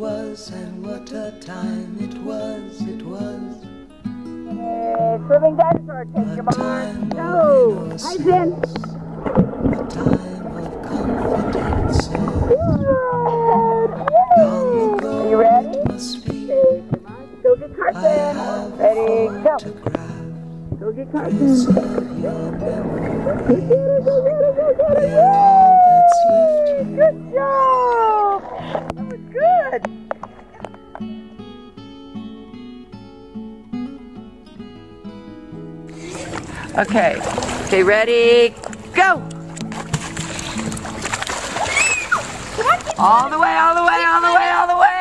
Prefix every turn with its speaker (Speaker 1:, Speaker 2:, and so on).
Speaker 1: was, and what a time it was, it was.
Speaker 2: Swimming dinosaur, take your mind. Go! Hi, Jen.
Speaker 1: A time of confidence.
Speaker 2: Are you ready? Go get Carson. Ready, go. Go get Carson. Go get it, go get it, go get it. Yay! Good job! That was good. Okay, ready, go! All the way, all the way, all the way, all the way!